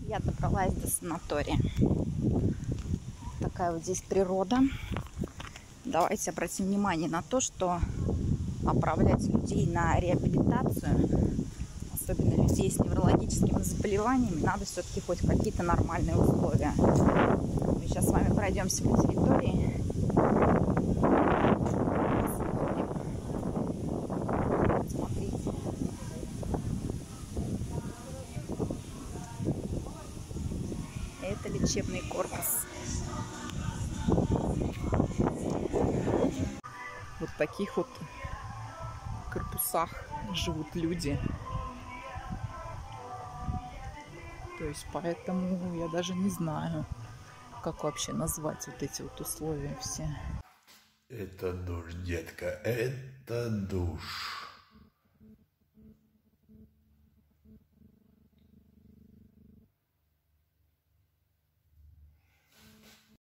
Я добралась до санатория. Такая вот здесь природа. Давайте обратим внимание на то, что отправлять людей на реабилитацию, особенно людей с неврологическими заболеваниями, надо все-таки хоть какие-то нормальные условия. Мы сейчас с вами пройдемся по территории. Смотрите. Это лечебный корпус. Вот в таких вот корпусах живут люди. То есть поэтому я даже не знаю, как вообще назвать вот эти вот условия все. Это душ, детка, это душ.